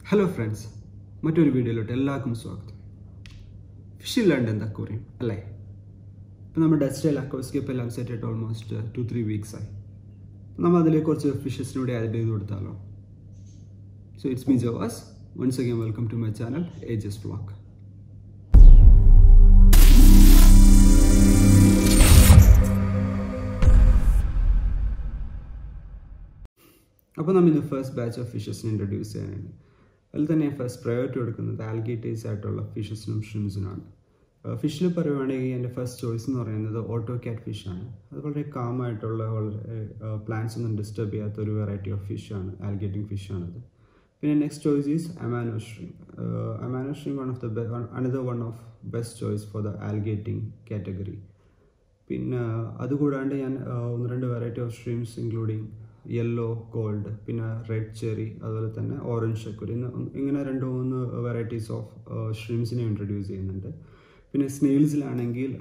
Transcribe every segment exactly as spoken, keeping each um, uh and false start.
Hello friends, മറ്റൊരു വീഡിയോയിലോട്ട് എല്ലാവർക്കും സ്വാഗതം. ഫിഷ് ഇല്ലാണ്ട് എന്താ കുറയും അല്ലേ? ഇപ്പം നമ്മൾ ഡസ്റ്റൈൽ അക്വാസ്കേപ്പ് എല്ലാം സെറ്റ് ആയിട്ട് ഓൾമോസ്റ്റ് ടു ത്രീ വീക്സ് ആയി. നമ്മൾ അതിലേക്ക് കുറച്ച് ഫിഷസിനൂടെ ആഡ് ചെയ്ത് കൊടുത്താലോ? So it's me Jawas. Once again welcome to my channel Ajas vlog. അപ്പോൾ നമ്മൾ ഇന്ന് ഫസ്റ്റ് ബാച്ച് ഓഫ് ഫിഷസിനെ ഇൻട്രൊഡ്യൂസ് ചെയ്യാനാണ്. അതിൽ തന്നെ ഫസ്റ്റ് പ്രയോറിറ്റി കൊടുക്കുന്നത് ആൽഗേറ്റേഴ്സ് ആയിട്ടുള്ള ഫിഷസിനും ഷ്രിംസിനാണ്. ഫിഷിൽ പറയുവാണെങ്കിൽ എൻ്റെ ഫസ്റ്റ് ചോയ്സ് എന്ന് പറയുന്നത് ഓട്ടോ ക്യാറ്റ് ഫിഷാണ്. അത് വളരെ കാമായിട്ടുള്ള വളരെ പ്ലാന്റ്സ് ഒന്നും ഡിസ്റ്റർബ് ചെയ്യാത്ത ഒരു വെറൈറ്റി ഓഫ് ഫിഷാണ്, ആൽഗേറ്റിംഗ് ഫിഷാണത്. പിന്നെ next choice is Amano shrimp. Amano shrimp one of the another one of best choice for the algae eating category. പിന്നെ അതുകൂടാണ്ട് ഞാൻ ഒന്ന് രണ്ട് variety of shrimps including yellow gold, പിന്നെ റെഡ് ചെറി, അതുപോലെ തന്നെ ഓറഞ്ച് ഷെക്കുരി, ഇങ്ങനെ രണ്ട് മൂന്ന് വെറൈറ്റീസ് ഓഫ് ഷ്രിംസിനെ ഇൻട്രൊഡ്യൂസ് ചെയ്യുന്നുണ്ട്. പിന്നെ സ്നെയിൽസിലാണെങ്കിൽ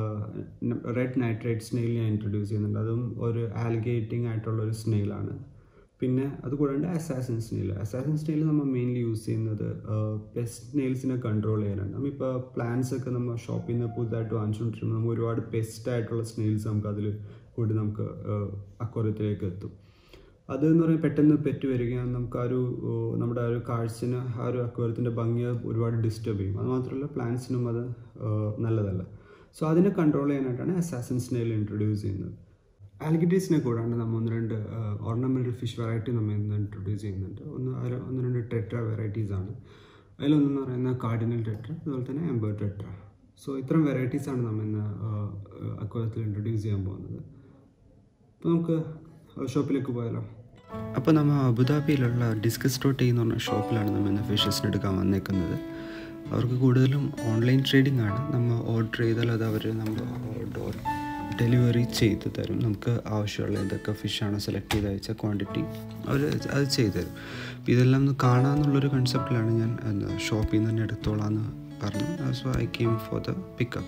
റെഡ് നൈട്രേറ്റ് സ്നെയിൽ ഞാൻ ഇൻട്രൊഡ്യൂസ് ചെയ്യുന്നുണ്ട്. അതും ഒരു ആൽഗേറ്റിംഗ് ആയിട്ടുള്ളൊരു സ്നെയിലാണ്. പിന്നെ അതുകൂടാണ്ട് അസാസിൻ സ്നെയിൽ. അസാസിൻ സ്നെയിൽ നമ്മൾ മെയിൻലി യൂസ് ചെയ്യുന്നത് പെസ്റ്റ് സ്നെയിൽസിനെ കൺട്രോൾ ചെയ്യാനാണ്. നമ്മളിപ്പോൾ പ്ലാന്റ്സ് ഒക്കെ നമ്മൾ ഷോപ്പിൽ നിന്ന് പുതുതായിട്ട് വാങ്ങിച്ചുകൊണ്ടിരിക്കുമ്പോൾ നമുക്ക് ഒരുപാട് പെസ്റ്റ് ആയിട്ടുള്ള സ്നെയിൽസ് നമുക്ക് അതിൽ കൂടി നമുക്ക് അക്വാറിയത്തിലേക്ക് എത്തും. അതെന്ന് പറയുമ്പോൾ പെട്ടെന്ന് പെറ്റ് വരികയാണ്, നമുക്ക് ആ ഒരു നമ്മുടെ ആ ഒരു കാഴ്ചന് ആ ഒരു അക്വാറിയത്തിൻ്റെ ഭംഗിയെ ഒരുപാട് ഡിസ്റ്റർബ് ചെയ്യും. അത് മാത്രമല്ല പ്ലാന്റ്സിനും അത് നല്ലതല്ല. സോ അതിനെ കൺട്രോൾ ചെയ്യാനായിട്ടാണ് അസാസിൻ സ്നെയിൽ ഇൻട്രൊഡ്യൂസ് ചെയ്യുന്നത്. ആൽഗേറ്റേഴ്സിനെ കൂടാണ്ട് നമ്മൾ ഒന്ന് രണ്ട് ഓർണമെൻ്റൽ ഫിഷ് വെറൈറ്റി നമ്മൾ ഇന്ന് ഇൻട്രൊഡ്യൂസ് ചെയ്യുന്നുണ്ട്. ഒന്ന് ഒന്ന് രണ്ട് ടെട്ര വെറൈറ്റീസ് ആണ്. അതിലൊന്നെന്ന് പറയുന്നത് കാർഡിനൽ ടെട്ര, അതുപോലെ തന്നെ എംബർ ടെട്ര. സോ ഇത്തരം വെറൈറ്റീസാണ് നമ്മൾ ഇന്ന് അക്വാറിയത്തിൽ ഇൻട്രൊഡ്യൂസ് ചെയ്യാൻ പോകുന്നത്. അപ്പോൾ നമുക്ക് ഷോപ്പിലേക്ക് പോയാലോ? അപ്പോൾ നമ്മൾ അബുദാബിയിലുള്ള ഡിസ്കസ് ഡോട്ട് എന്ന് പറഞ്ഞ ഷോപ്പിലാണ് നമ്മൾ ഇന്ന് ഫിഷസിന് എടുക്കാൻ വന്നേക്കുന്നത്. അവർക്ക് കൂടുതലും ഓൺലൈൻ ട്രേഡിംഗ് ആണ്. നമ്മൾ ഓർഡർ ചെയ്താൽ അത് അവർ നമ്മൾ ഡോർ ഡെലിവറി ചെയ്ത് തരും. നമുക്ക് ആവശ്യമുള്ള എന്തൊക്കെ ഫിഷാണോ സെലക്ട് ചെയ്ത് അയച്ച ക്വാണ്ടിറ്റി അവർ അത് ചെയ്തു തരും. അപ്പോൾ ഇതെല്ലാം ഒന്ന് കാണാമെന്നുള്ളൊരു കൺസെപ്റ്റിലാണ് ഞാൻ ഷോപ്പിൽ നിന്ന് തന്നെ എടുത്തോളാമെന്ന് പറഞ്ഞു. So I came for the pickup.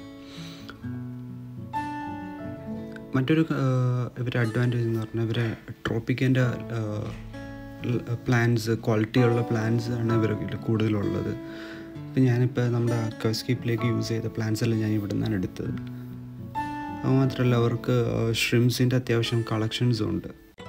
മറ്റൊരു ഇവരുടെ അഡ്വാൻറ്റേജ് എന്ന് പറഞ്ഞാൽ ഇവരെ ട്രോപ്പിക്കൻ്റെ പ്ലാന്റ്സ്, ക്വാളിറ്റിയുള്ള പ്ലാന്റ്സ് ആണ് ഇവർക്ക് കൂടുതലുള്ളത്. ഇപ്പം ഞാനിപ്പോൾ നമ്മുടെ അക്വാസ്കേപ്പിലേക്ക് യൂസ് ചെയ്ത പ്ലാന്റ്സ് എല്ലാം ഞാൻ ഇവിടെ നിന്നാണ് എടുത്തത്. അതുമാത്രമല്ല അവർക്ക് ഷ്രിംസിൻ്റെ അത്യാവശ്യം കളക്ഷൻസും ഉണ്ട്.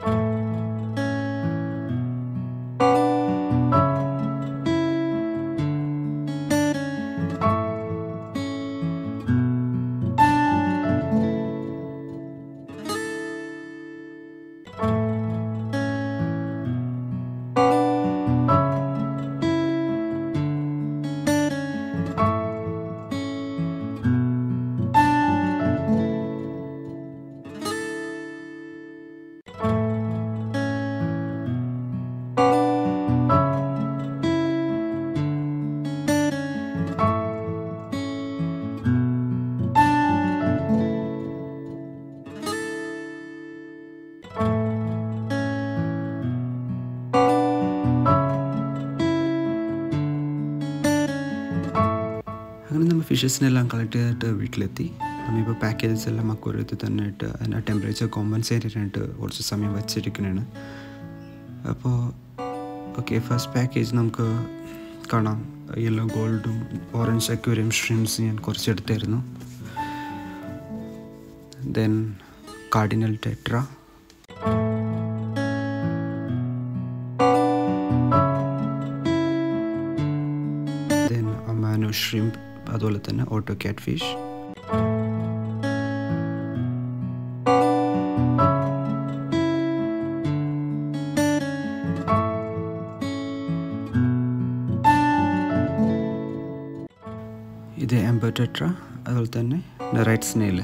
അങ്ങനെ നമ്മൾ ഫിഷസിനെല്ലാം കളക്ട് ചെയ്തിട്ട് വീട്ടിലെത്തി. നമ്മളിപ്പോൾ പാക്കേജസ് എല്ലാം അക്വാറിയത്തിൽ തന്നെ ഇട്ട് അതിൻ്റെ ടെമ്പറേച്ചർ കോമ്പൻസേറ്റ് ചെയ്യാനായിട്ട് കുറച്ച് സമയം വച്ചിരിക്കുന്നതാണ്. അപ്പോൾ ഓക്കെ, ഫസ്റ്റ് പാക്കേജ് നമുക്ക് കാണാം. യെല്ലോ ഗോൾഡും ഓറഞ്ച് അക്വേറിയം ഷ്രിംസ് ഞാൻ കുറച്ചെടുത്തായിരുന്നു. Then cardinal tetra, then Amano shrimp, അതുപോലെ തന്നെ ഓട്ടോ ക്യാറ്റ് ഫിഷ്, ഇത് എംബർ ടെട്ര, അതുപോലെ തന്നെ റെഡ് സ്നെയിൽ.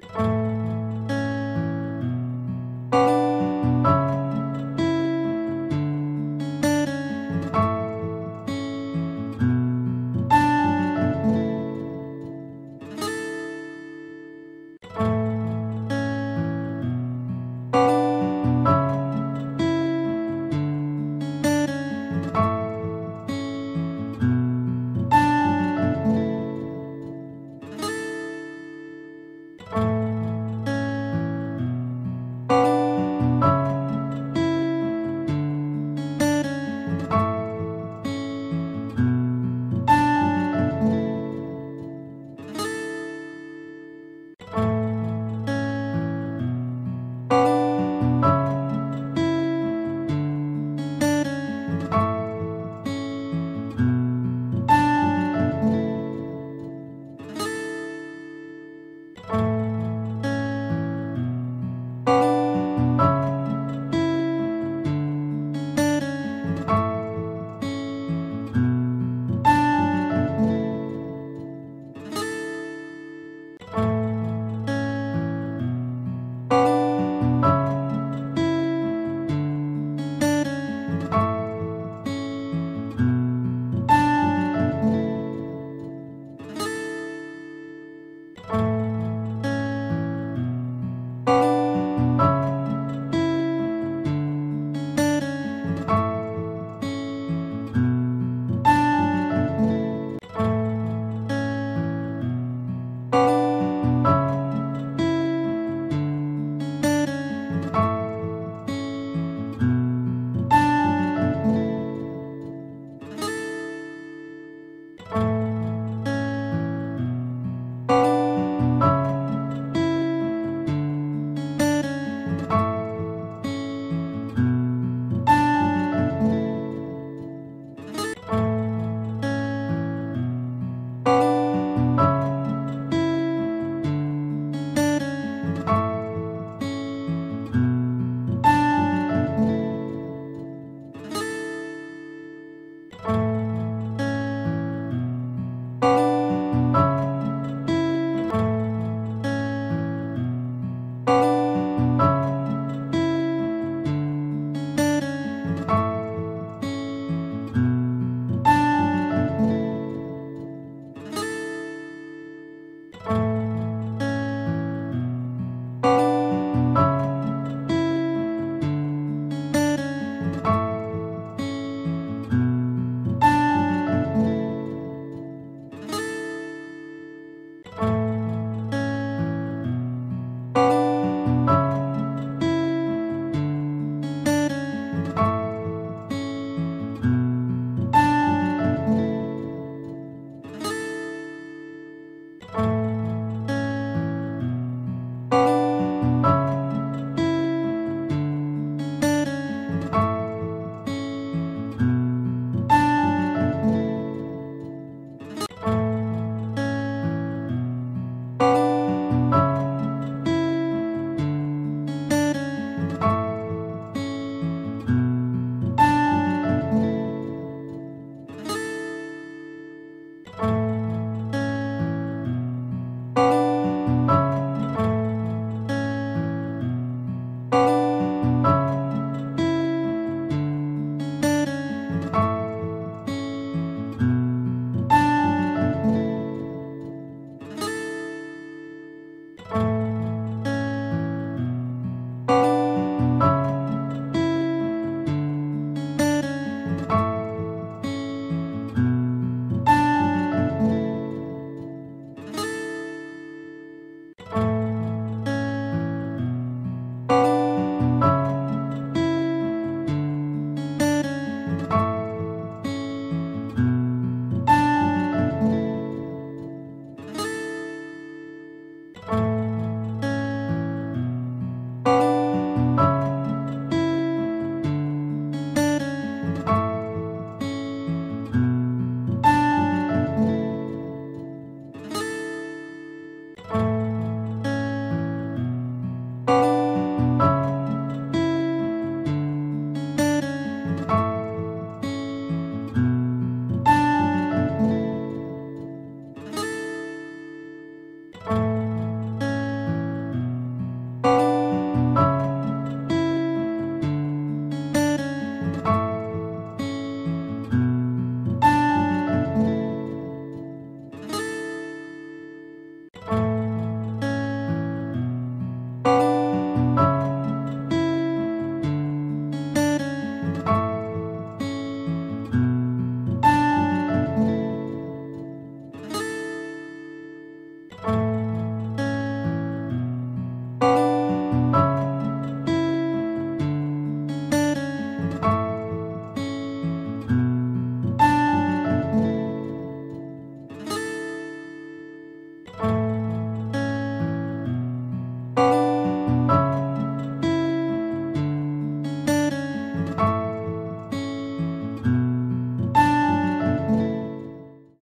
you